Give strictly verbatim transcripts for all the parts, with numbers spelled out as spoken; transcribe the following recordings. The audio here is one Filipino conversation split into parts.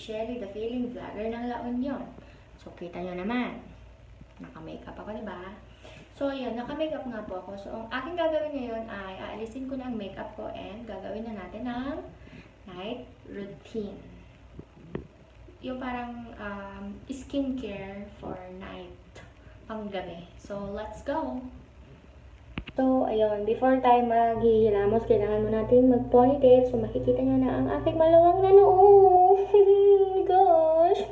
Shelly, the feeling vlogger ng La Union. So, kita nyo naman. Naka-makeup ako, diba? So, yun. Naka-makeup nga po ako. So, ang aking gagawin ngayon ay aalisin ko na ang makeup ko and gagawin na natin ang night routine. Yung parang um, skincare for night, pang gabi. So, let's go! So, ayun, before tayo maghihilamos, kailangan mo natin mag-ponytail. So, makikita nyo na ang aking maluwang na noo. Gosh!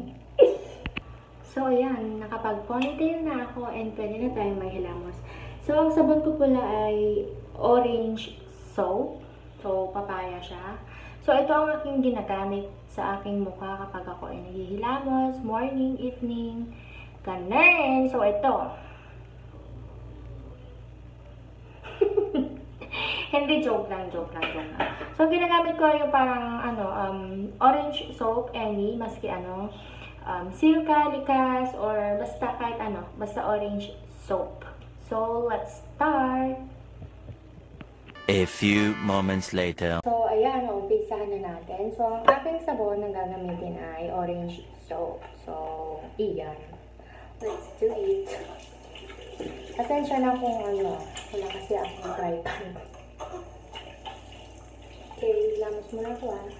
So, ayan, nakapag-ponytail na ako and pwede na tayo maghilamos. So, ang sabon ko pala ay orange soap. So, papaya siya. So, ito ang aking ginagamit sa aking mukha kapag ako ay naghihilamos, morning, evening, ganun. So, ito. Hindi, joke lang, joke lang, joke lang. So, ginagamit ko yung parang, ano, um, orange soap, any, maski ano, um, Silka, Likas, or basta kahit ano, basta orange soap. So, let's start! A few moments later. So, ayan, umpisahan na natin. So, ang aking sabon na gagamitin ay orange soap. So, iyan. Let's do it. Pasensya na kung ano, wala kasi akong dry pan. Okay, lamos muna ako ah.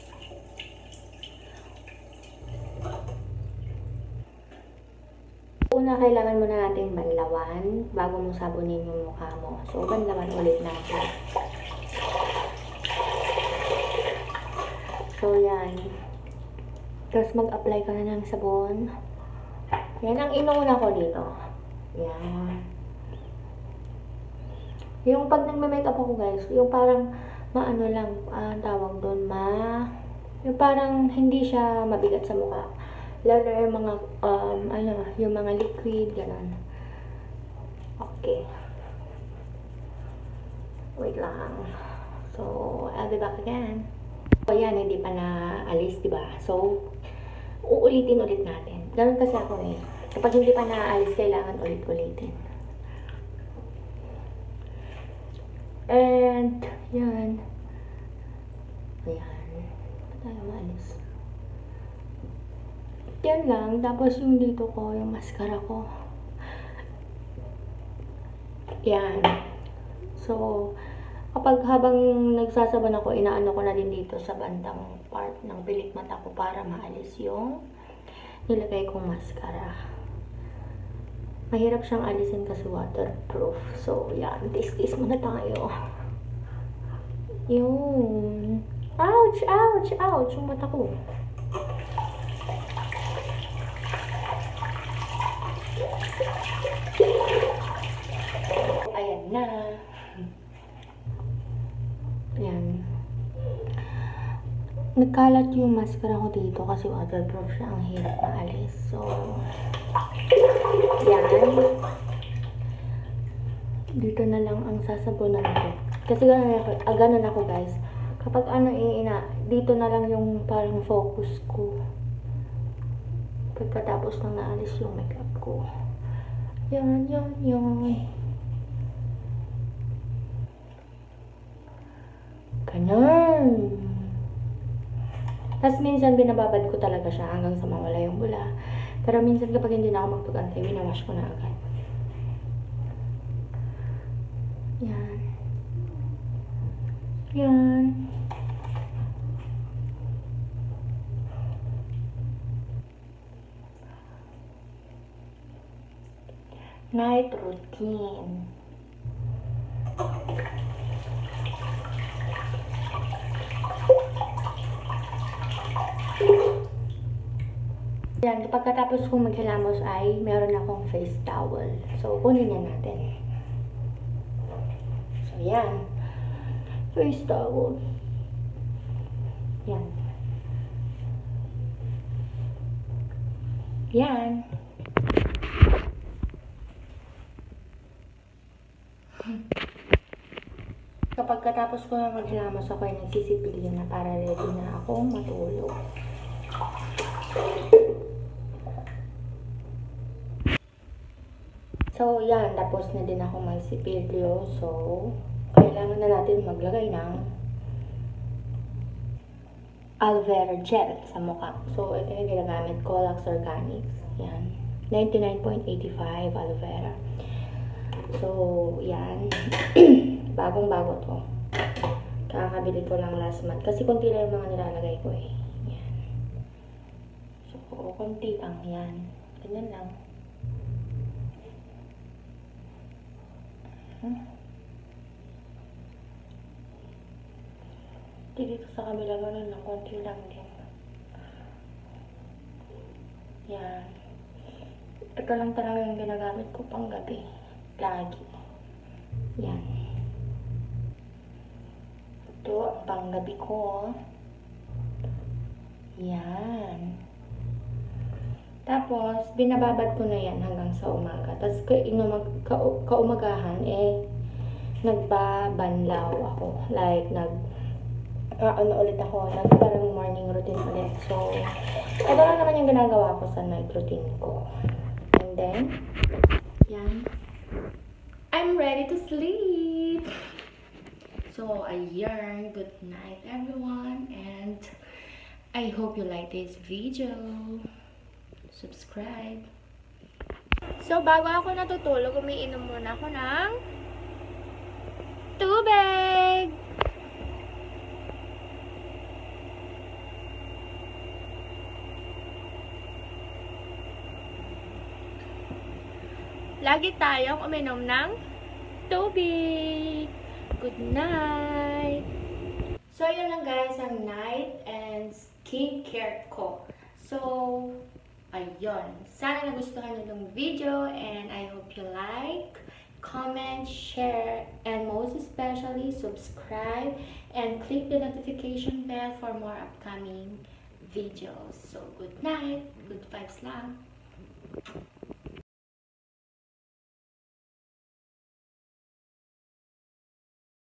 Una, kailangan muna natin banlawan bago mo sabunin yung mukha mo. So, banlawan ulit natin. So, yan. Tapos, mag-apply ka na ng sabon. Yan ang inuuna ko dito. Yan. Yung pag nagme-makeup ako, guys, yung parang maano lang, uh, tawag doon, ma... Yung parang hindi siya mabigat sa mukha. Lalo yung mga, um, ano, yung mga liquid, gano'n. Okay. Wait lang. So, I'll be back again. So, yan, hindi pa na alis, diba? So, uulitin ulit natin. Gano'n kasi ako eh. Kapag hindi pa na-alis, kailangan ulit-ulitin. And, yan. Ayan. Ba't tayo maalis? Yan lang. Tapos yung dito ko, yung mascara ko. Yan. So, kapag habang nagsasaban ako, inaano ko na din dito sa bandang part ng pilik mata ko para maalis yung nilagay kong mascara. Mahirap siyang alisin kasi waterproof. So, yan. Tis-tis muna tayo. Yun. Ouch! Ouch! Ouch! Yung mata ko. Ayan na. Ayan. Nagkalat yung mascara ko dito kasi waterproof siya. Ang hirap na alis. So, yan. Dito na lang ang sasabunan ko. Kasi ganun ako, ah, ganun ako guys. Kapag ano ina, dito na lang yung parang focus ko. Pagkatapos nang naalis yung makeup ko. Yan, yan, yan. Ganun. Tapos minsan binababad ko talaga siya hanggang sa mawala yung bula. Pero minsan kapag hindi na ako magpagantay, winawash ko na agad. Yan. Yan. Night routine. Yan, pagkatapos kong maghilamos ay meron akong face towel. So, kunin na natin. So, yan. Face towel. Yan. Yan. Kapag katapos ko na maghilamos, ako ay nagsisipilyo na para ready na akong matulog. So, yan. Tapos na din ako magsipilyo. So, kailangan na natin maglagay ng aloe vera gel sa mukha. So, ito yung ginagamit ko, Lux Organics. Yan. ninety-nine point eight five aloe vera. So, yan. Bagong-bago to. Kakabili ko lang last month. Kasi konti lang yung mga nilalagay ko eh. Yan. So, konti lang. Yan. Ganyan lang. Hmm. Dito sa kabila ganun lang. Konti lang din. Yan. Ito lang talaga yung ginagamit ko pang gabi. Lagi. Yan. Ito ang panggabi ko. Yan. Tapos, binababad ko na yan hanggang sa umaga. Tapos, ka, inumag, ka, kaumagahan, eh, nagbabanlaw ako. Like, nag, uh, ano ulit ako, nag parang morning routine ulit. So, ito lang naman yung ginagawa ko sa night routine ko. And then, yan. I'm ready to sleep. So, ayun, good night everyone, and I hope you like this video. Subscribe. So, bago ako natutulog, umiinom muna ako ng tubig. Lagi tayong uminom ng tubig. Good night! So, yun lang guys, ang night and skincare ko. So, ayun. Sana nagustuhan nyo yung video and I hope you like, comment, share, and most especially subscribe and click the notification bell for more upcoming videos. So, good night! Good vibes lang!